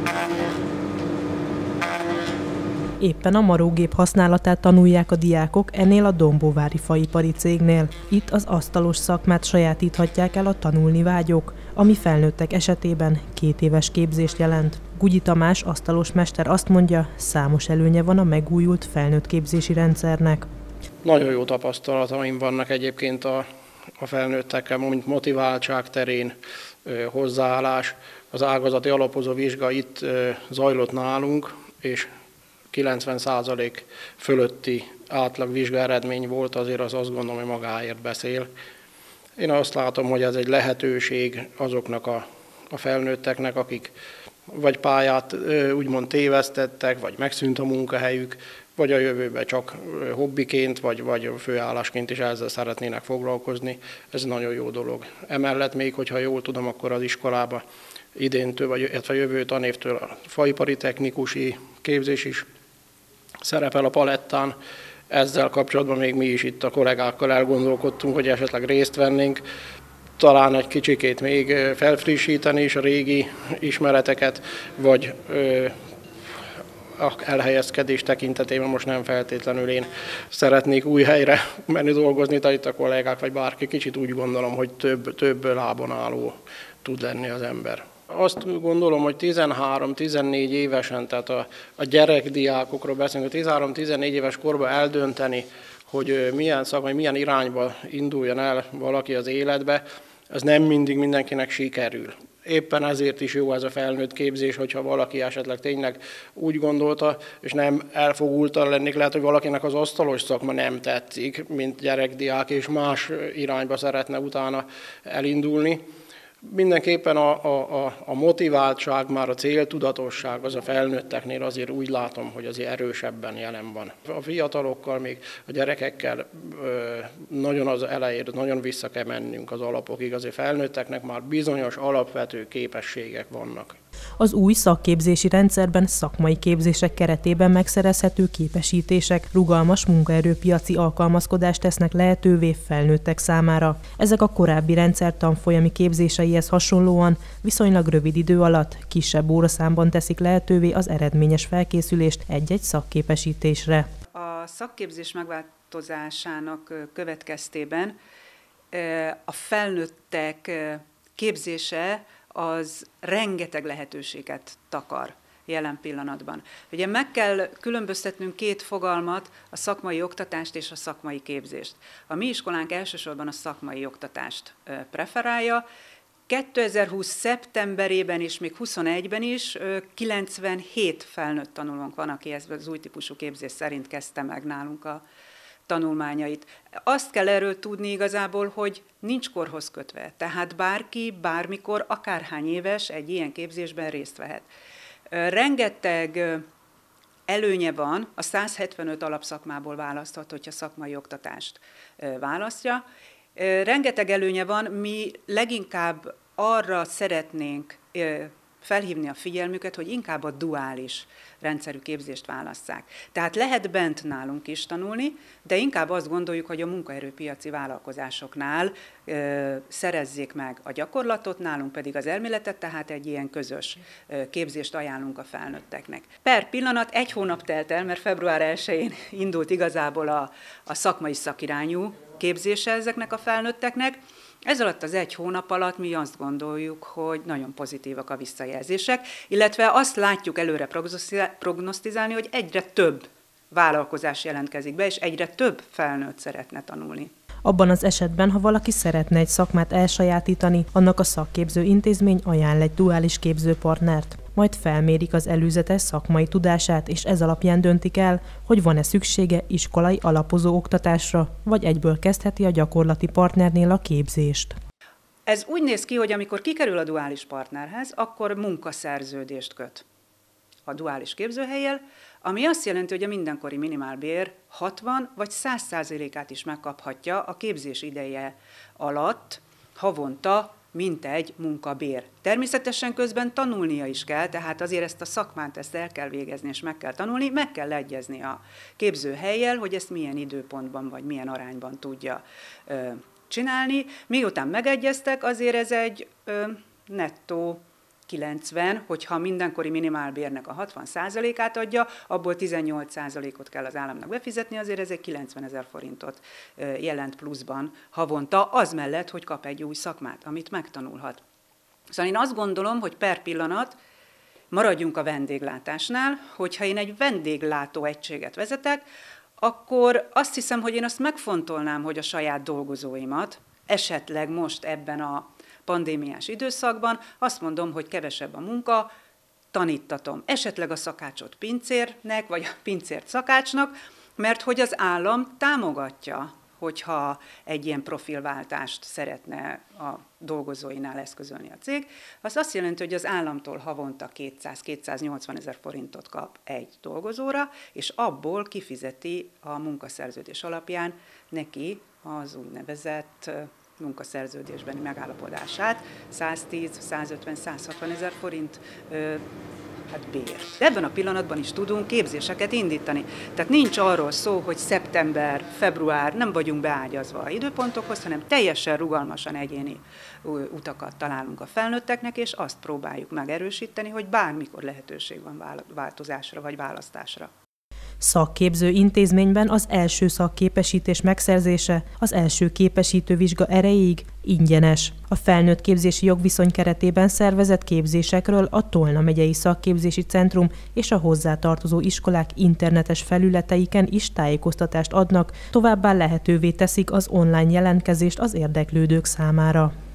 Éppen a marógép használatát tanulják a diákok ennél a dombóvári faipari cégnél. Itt az asztalos szakmát sajátíthatják el a tanulni vágyók, ami felnőttek esetében 2 éves képzést jelent. Gugyi Tamás asztalos mester azt mondja, számos előnye van a megújult felnőtt képzési rendszernek. Nagyon jó tapasztalataim vannak egyébként a felnőttekkel, mint motiváltság terén, hozzáállás. Az ágazati alapozó vizsga itt zajlott nálunk, és 90% fölötti átlag vizsgaeredmény volt, azért azt gondolom, hogy magáért beszél. Én azt látom, hogy ez egy lehetőség azoknak a felnőtteknek, akik vagy pályát úgymond tévesztettek, vagy megszűnt a munkahelyük, vagy a jövőben csak hobbiként, vagy főállásként is ezzel szeretnének foglalkozni. Ez nagyon jó dolog. Emellett még, hogyha jól tudom, akkor az iskolába idéntől, vagy jövő tanévtől a faipari technikusi képzés is szerepel a palettán. Ezzel kapcsolatban még mi is itt a kollégákkal elgondolkodtunk, hogy esetleg részt vennénk, talán egy kicsikét még felfrissíteni is a régi ismereteket, vagy a elhelyezkedés tekintetében most nem feltétlenül én szeretnék új helyre menni dolgozni, tehát itt a kollégák vagy bárki, kicsit úgy gondolom, hogy több lábon álló tud lenni az ember. Azt gondolom, hogy 13-14 évesen, tehát a gyerekdiákokról beszélünk, 13-14 éves korban eldönteni, hogy milyen szakmai, milyen irányba induljon el valaki az életbe, ez nem mindig mindenkinek sikerül. Éppen ezért is jó ez a felnőtt képzés, hogyha valaki esetleg tényleg úgy gondolta, és nem elfogultan lennék, lehet, hogy valakinek az asztalos szakma nem tetszik, mint gyerekdiák, és irányba szeretne utána elindulni. Mindenképpen a motiváltság, már a céltudatosság az a felnőtteknél azért úgy látom, hogy azért erősebben jelen van. A fiatalokkal, még a gyerekekkel nagyon az elején, nagyon vissza kell mennünk az alapokig, azért felnőtteknek már bizonyos alapvető képességek vannak. Az új szakképzési rendszerben szakmai képzések keretében megszerezhető képesítések rugalmas munkaerőpiaci alkalmazkodást tesznek lehetővé felnőttek számára. Ezek a korábbi rendszer tanfolyami képzéseihez hasonlóan viszonylag rövid idő alatt kisebb óraszámban teszik lehetővé az eredményes felkészülést egy-egy szakképesítésre. A szakképzés megváltozásának következtében a felnőttek képzése az rengeteg lehetőséget takar jelen pillanatban. Ugye meg kell különböztetnünk 2 fogalmat, a szakmai oktatást és a szakmai képzést. A mi iskolánk elsősorban a szakmai oktatást preferálja. 2020. szeptemberében és még 21-ben is 97 felnőtt tanulónk van, aki ezt az új típusú képzés szerint kezdte meg nálunk a tanulmányait. Azt kell erről tudni igazából, hogy nincs korhoz kötve, tehát bárki, bármikor, akárhány éves egy ilyen képzésben részt vehet. Rengeteg előnye van, a 175 alapszakmából választhat, hogyha szakmai oktatást választja. Rengeteg előnye van, mi leginkább arra szeretnénk felhívni a figyelmüket, hogy inkább a duális rendszerű képzést válasszák. Tehát lehet bent nálunk is tanulni, de inkább azt gondoljuk, hogy a munkaerőpiaci vállalkozásoknál szerezzék meg a gyakorlatot, nálunk pedig az elméletet, tehát egy ilyen közös képzést ajánlunk a felnőtteknek. Per pillanat 1 hónap telt el, mert február 1-én indult igazából a szakmai szakirányú képzése ezeknek a felnőtteknek. Ez alatt az 1 hónap alatt mi azt gondoljuk, hogy nagyon pozitívak a visszajelzések, illetve azt látjuk előre prognosztizálni, hogy egyre több vállalkozás jelentkezik be, és egyre több felnőtt szeretne tanulni. Abban az esetben, ha valaki szeretne egy szakmát elsajátítani, annak a szakképző intézmény ajánl egy duális képzőpartnert. Majd felmérik az előzetes szakmai tudását, és ez alapján döntik el, hogy van-e szüksége iskolai alapozó oktatásra, vagy egyből kezdheti a gyakorlati partnernél a képzést. Ez úgy néz ki, hogy amikor kikerül a duális partnerhez, akkor munkaszerződést köt a duális képzőhellyel, ami azt jelenti, hogy a mindenkori minimálbér 60 vagy 100%-át is megkaphatja a képzés ideje alatt havonta, mint egy munkabér. Természetesen közben tanulnia is kell, tehát azért ezt a szakmát el kell végezni és meg kell tanulni, meg kell egyezni a képzőhellyel, hogy ezt milyen időpontban vagy milyen arányban tudja csinálni. Miután megegyeztek, azért ez egy nettó 90, hogyha mindenkori minimálbérnek a 60%-át adja, abból 18%-ot kell az államnak befizetni, azért ez egy 90 000 forintot jelent pluszban havonta, az mellett, hogy kap egy új szakmát, amit megtanulhat. Szóval én azt gondolom, hogy per pillanat maradjunk a vendéglátásnál, hogyha én egy vendéglátó egységet vezetek, akkor azt hiszem, hogy én azt megfontolnám, hogy a saját dolgozóimat, esetleg most ebben a pandémiás időszakban, azt mondom, hogy kevesebb a munka, tanítatom esetleg a szakácsot pincérnek, vagy a pincért szakácsnak, mert hogy az állam támogatja, hogyha egy ilyen profilváltást szeretne a dolgozóinál eszközölni a cég, az azt jelenti, hogy az államtól havonta 200-280 000 forintot kap egy dolgozóra, és abból kifizeti a munkaszerződés alapján neki az úgynevezett munkaszerződésbeni megállapodását, 110, 150, 160 000 forint bért. Ebben a pillanatban is tudunk képzéseket indítani. Tehát nincs arról szó, hogy szeptember, február, nem vagyunk beágyazva a időpontokhoz, hanem teljesen rugalmasan egyéni utakat találunk a felnőtteknek, és azt próbáljuk megerősíteni, hogy bármikor lehetőség van változásra vagy választásra. Szakképző intézményben az első szakképesítés megszerzése az első képesítővizsga erejéig ingyenes. A felnőtt képzési jogviszony keretében szervezett képzésekről a Tolna megyei szakképzési centrum és a hozzátartozó iskolák internetes felületeiken is tájékoztatást adnak, továbbá lehetővé teszik az online jelentkezést az érdeklődők számára.